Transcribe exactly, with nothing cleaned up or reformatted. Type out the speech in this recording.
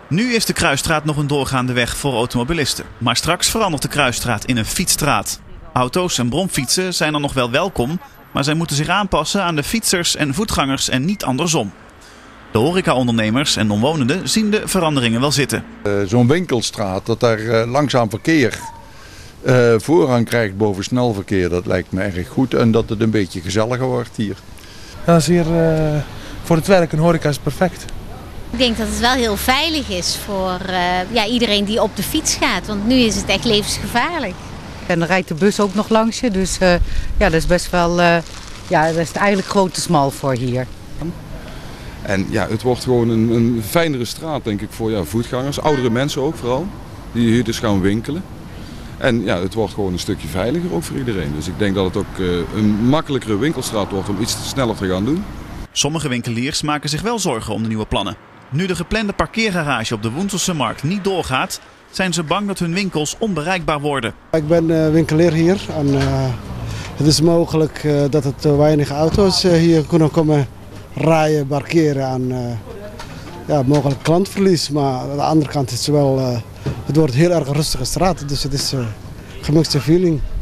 Nu is de Kruisstraat nog een doorgaande weg voor automobilisten. Maar straks verandert de Kruisstraat in een fietsstraat. Auto's en bromfietsen zijn er nog wel welkom, maar zij moeten zich aanpassen aan de fietsers en voetgangers en niet andersom. De horecaondernemers en omwonenden zien de veranderingen wel zitten. Uh, Zo'n winkelstraat, dat daar uh, langzaam verkeer uh, voorrang krijgt boven snel verkeer, dat lijkt me erg goed. En dat het een beetje gezelliger wordt hier. Ja, dat is hier uh, voor het werk en horeca is perfect. Ik denk dat het wel heel veilig is voor uh, ja, iedereen die op de fiets gaat, want nu is het echt levensgevaarlijk. En dan rijdt de bus ook nog langs je, dus uh, ja, dat is best wel, uh, ja, dat is eigenlijk groot te smal voor hier. En ja, het wordt gewoon een, een fijnere straat, denk ik, voor ja, voetgangers, oudere mensen ook vooral, die hier dus gaan winkelen. En ja, het wordt gewoon een stukje veiliger ook voor iedereen. Dus ik denk dat het ook uh, een makkelijkere winkelstraat wordt om iets sneller te gaan doen. Sommige winkeliers maken zich wel zorgen om de nieuwe plannen. Nu de geplande parkeergarage op de Woenselse Markt niet doorgaat, zijn ze bang dat hun winkels onbereikbaar worden. Ik ben uh, winkelier hier en uh, het is mogelijk uh, dat het uh, weinig auto's uh, hier kunnen komen rijden, parkeren en uh, ja, mogelijk klantverlies. Maar aan de andere kant is het wel, uh, het wordt een heel erg rustige straat, dus het is een uh, gemixte feeling.